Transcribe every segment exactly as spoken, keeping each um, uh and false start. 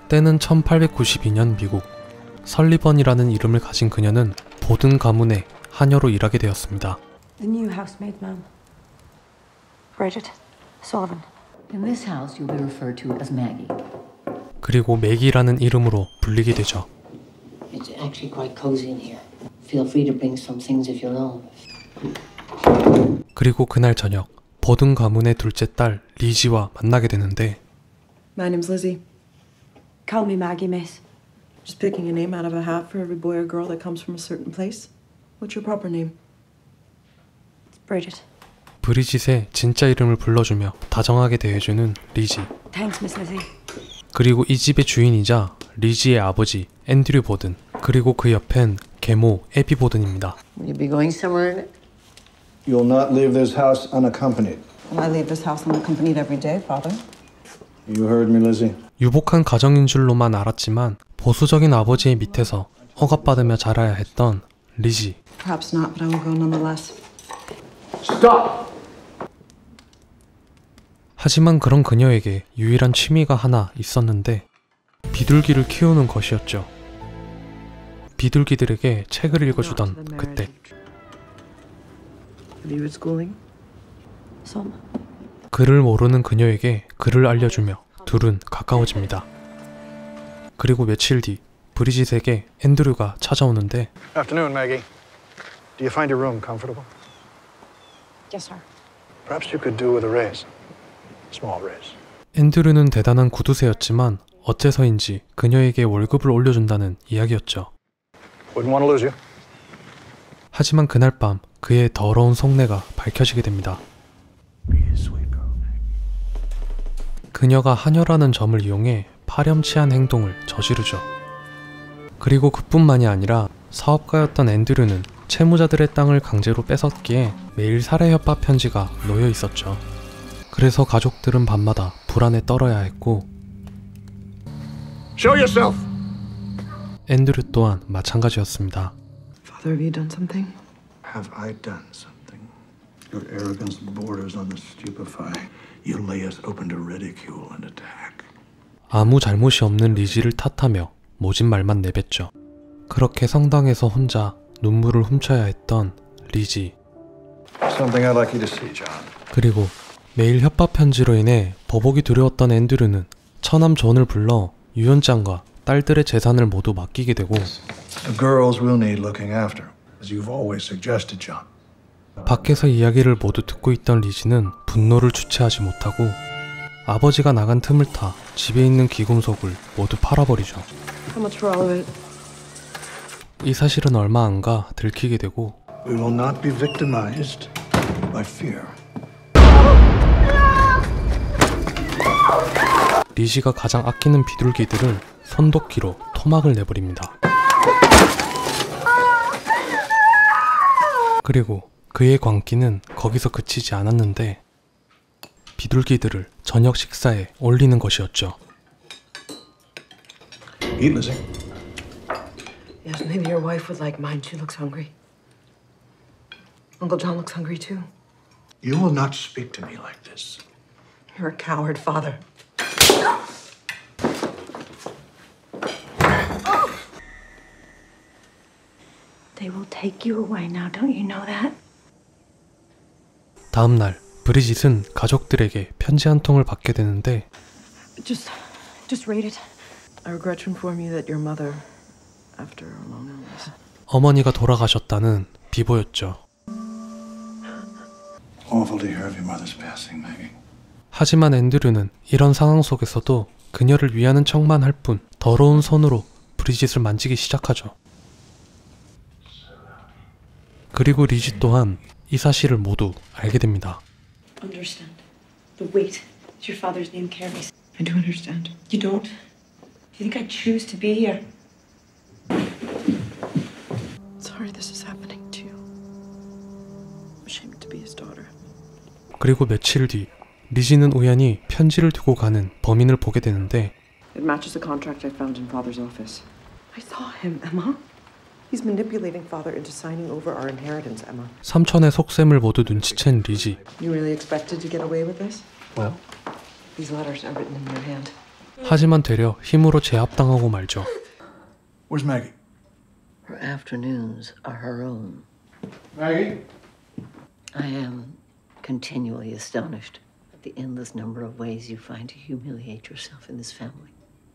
때는 천팔백구십이 년 미국. 설리번이라는 이름을 가진 그녀는 보든 가문의 하녀로 일하게 되었습니다. The new housemaid, ma'am. Bridget Sullivan. In this house, you'll be referred to as Maggie. 그리고 맥이라는 이름으로 불리게 되죠. It's actually quite cozy in here. Feel free to bring some things if you're alone. 그리고 그날 저녁, 보든 가문의 둘째 딸 리지와 만나게 되는데 My name's Lizzie. Call me Maggie, miss. Just picking a name out of a hat for every boy or girl that comes from a certain place. What's your proper name? It's Bridget. 브리짓의 진짜 이름을 불러주며 다정하게 대해주는 리지. Thanks, Miss Lizzie. 그리고 이 집의 주인이자 리지의 아버지 앤드류 보든, 그리고 그 옆엔 계모 에비 보든입니다. Will you be going somewhere? You'll not leave this house unaccompanied. Well, I leave this house unaccompanied every day, Father. You heard me, Lizzie. 유복한 가정인 줄로만 알았지만 보수적인 아버지의 밑에서 허가받으며 자라야 했던 리지. Perhaps not, but I will go nonetheless. Stop! 하지만 그런 그녀에게 유일한 취미가 하나 있었는데 비둘기를 키우는 것이었죠. 비둘기들에게 책을 읽어주던 그때. Have you schooling? Some. 글을 모르는 그녀에게 글을 알려주며 둘은 가까워집니다. 그리고 며칠 뒤 브리짓에게 앤드류가 찾아오는데 Afternoon, Maggie. Do you find your room comfortable? Yes, sir. Perhaps you could do with a raise. Small raise. 앤드류는 대단한 구두쇠였지만 어째서인지 그녀에게 월급을 올려준다는 이야기였죠. Wouldn't want to lose you. 하지만 그날 밤 그의 더러운 속내가 밝혀지게 됩니다. Be a sweet girl, Maggie. 그녀가 하녀라는 점을 이용해 파렴치한 행동을 저지르죠. 그리고 그뿐만이 아니라 사업가였던 앤드류는 채무자들의 땅을 강제로 뺏었기에 매일 살해 협박 편지가 놓여 있었죠. 그래서 가족들은 밤마다 불안에 떨어야 했고 Show yourself. 앤드류 또한 마찬가지였습니다. Father, have you done something? Have I done something? Your arrogance borders on the stupefy. You lay us open to ridicule and attack. 아무 잘못이 없는 리지를 탓하며 모진 말만 내뱉죠. 그렇게 성당에서 혼자 눈물을 훔쳐야 했던 리지. Something I'd like you to see, John. 그리고 매일 협박 편지로 인해 보복이 두려웠던 앤드류는 처남 존을 불러 유언장과 딸들의 재산을 모두 맡기게 되고 The girls will need looking after, as you've always suggested, John. 밖에서 이야기를 모두 듣고 있던 리지는 분노를 주체하지 못하고 아버지가 나간 틈을 타 집에 있는 귀금속을 모두 팔아버리죠. How much for all of it? 이 사실은 얼마 안 가 들키게 되고 We will not be victimized by fear. 리지가 가장 아끼는 비둘기들을 손도끼로 토막을 내버립니다. 그리고 그의 광기는 거기서 그치지 않았는데 비둘기들을 저녁 식사에 올리는 것이었죠. Eat, Lizzie. Yes, maybe your wife would like mine. She looks hungry. Uncle John looks hungry too. You will not speak to me like this. You're a coward, Father. They will take you away now, don't you know that? 다음 날 브리짓은 가족들에게 편지 한 통을 받게 되는데 Just, just read it. I regret to inform you that your mother, after a long illness. 어머니가 돌아가셨다는 비보였죠. Awful to hear of your mother's passing, Maggie. 하지만 앤드류는 이런 상황 속에서도 그녀를 위하는 척만 할 뿐 더러운 손으로 브리짓을 만지기 시작하죠. 그리고 리지 또한 이 사실을 모두 알게 됩니다. Understand the weight that your father's name carries. I do understand. You don't? You think I choose to be here? Sorry this is happening to you. I'm ashamed to be his daughter. 그리고 며칠 뒤 리지는 우연히 편지를 두고 가는 범인을 보게 되는데 It matches the contract I found in Father's office. I saw him, Emma. He's manipulating Father into signing over our inheritance, Emma. 삼촌의 속셈을 모두 눈치챈 리지. You really expected to get away with this? Well, These letters are written in your hand. 하지만 되려 힘으로 제압당하고 말죠. Where's Maggie? Her afternoons are her own. Maggie? I am continually astonished at the endless number of ways you find to humiliate yourself in this family.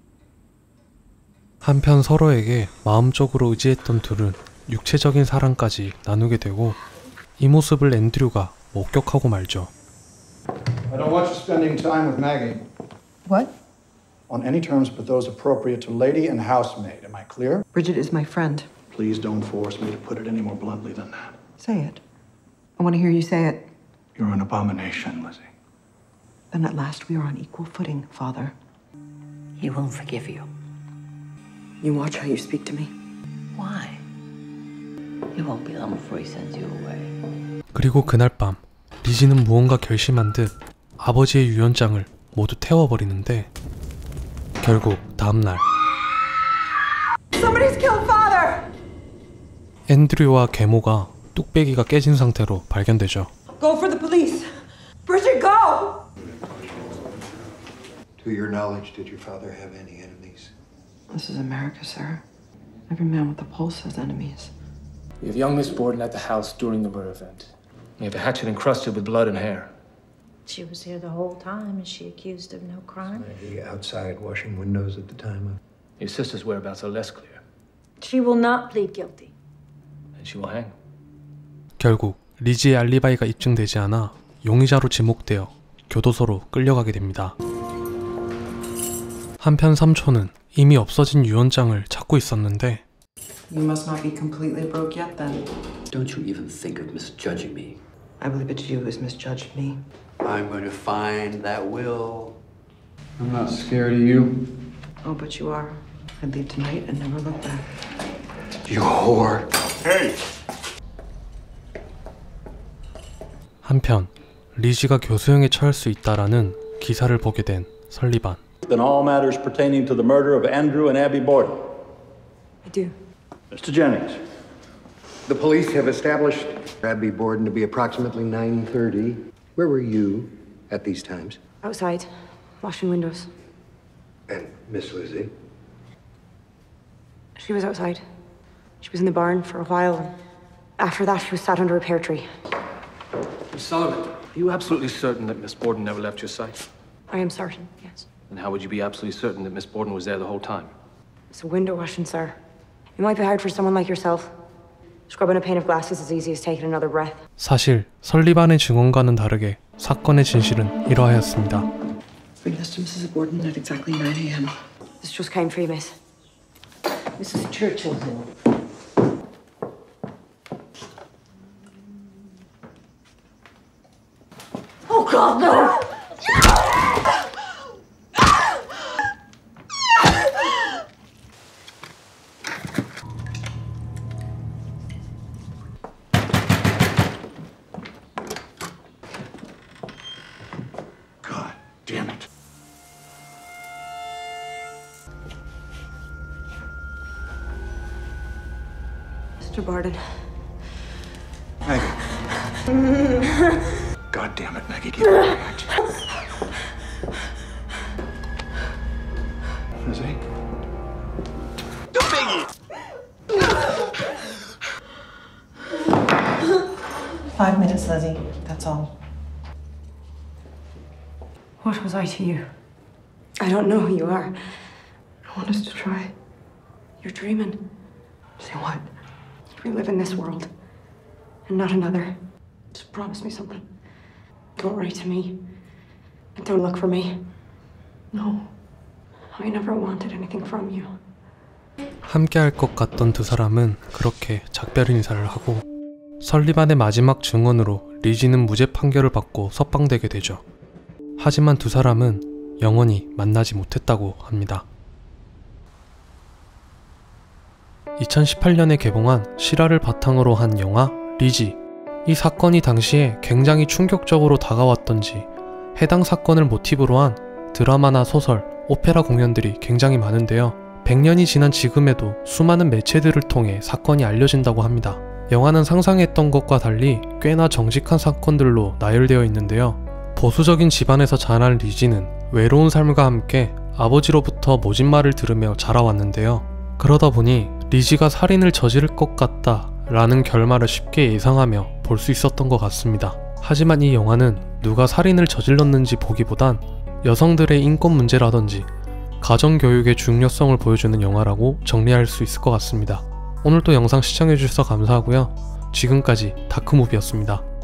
한편 서로에게 마음적으로 의지했던 둘은 육체적인 사랑까지 나누게 되고 이 모습을 앤드류가 목격하고 말죠. I don't want you spending time with Maggie. What? On any terms but those appropriate to lady and housemaid. Am I clear? Bridget is my friend. Please don't force me to put it any more bluntly than that. Say it. I want to hear you say it. You're an abomination, Lizzie. Then at last we are on equal footing, Father. He won't forgive you. You watch how you speak to me. Why? It won't be long before he sends you away. 그리고 그날 밤 리지는 무언가 결심한 듯 아버지의 유언장을 모두 태워버리는데 결국 다음날 Somebody's killed Father! 앤드류와 계모가 뚝배기가 깨진 상태로 발견되죠. Go for the police! Bridget, go! To your knowledge, did your father have any enemies? This is America, sir. Every man with a pulse has enemies. We have young Miss Borden at the house during the murder event. We have a hatchet encrusted with blood and hair. She was here the whole time. Is she accused of no crime? He outside washing windows at the time of... Your sister's whereabouts are less clear, She will not plead guilty. and she will hang. 결국 리지의 알리바이가 입증되지 않아 용의자로 지목되어 교도소로 끌려가게 됩니다. 한편 삼촌은 이미 없어진 유언장을 찾고 있었는데 You must not be completely broke yet, then. Don't you even think of misjudging me. I believe it's you who's misjudged me. I'm going to find that will. I'm not scared of you. Oh, but you are. I'd leave tonight and never look back. You whore. Hey! 한편 리지가 교수형에 처할 수 있다라는 기사를 보게 된 설리반. In all matters pertaining to the murder of Andrew and Abby Borden. I do. Mister Jennings. The police have established Abby Borden to be approximately nine thirty. Where were you at these times? Outside, washing windows. And Miss Lizzie? She was outside. She was in the barn for a while, and after that, she was sat under a pear tree. Miss Sullivan, are you absolutely certain that Miss Borden never left your sight? I am certain, yes. And how would you be absolutely certain that Miss Borden was there the whole time? It's window washing, sir. It might be hard for someone like yourself. Scrubbing a pane of glass is as easy as taking another breath. 사실 설리반의 증언과는 다르게 사건의 진실은 이러하였습니다. Bring this to Missus Borden at exactly nine a.m. This just came for you, miss. Missus Churchill's in. Oh, God, no! God damn it. Mister Borden. Maggie. God damn it, Maggie. Keep it quiet. Lizzie? Five minutes, Lizzie. That's all. What was I to you? I don't know who you are. I want us to try. You're dreaming. Say what? We live in this world, and not another. Just promise me something. Don't write to me. And don't look for me. No. I never wanted anything from you. 함께 할 것 같던 두 사람은 그렇게 작별 인사를 하고 설리반의 마지막 증언으로 리지는 무죄 판결을 받고 석방되게 되죠. 하지만 두 사람은 영원히 만나지 못했다고 합니다. 이천십팔 년에 개봉한 실화를 바탕으로 한 영화 리지. 이 사건이 당시에 굉장히 충격적으로 다가왔던지 해당 사건을 모티브로 한 드라마나 소설, 오페라 공연들이 굉장히 많은데요. 백 년이 지난 지금에도 수많은 매체들을 통해 사건이 알려진다고 합니다. 영화는 상상했던 것과 달리 꽤나 정직한 사건들로 나열되어 있는데요. 보수적인 집안에서 자란 리지는 외로운 삶과 함께 아버지로부터 모진 말을 들으며 자라왔는데요. 그러다 보니 리지가 살인을 저지를 것 같다 라는 결말을 쉽게 예상하며 볼 수 있었던 것 같습니다. 하지만 이 영화는 누가 살인을 저질렀는지 보기보단 여성들의 인권 문제라든지 가정교육의 중요성을 보여주는 영화라고 정리할 수 있을 것 같습니다. 오늘도 영상 시청해주셔서 감사하고요. 지금까지 다크무비였습니다.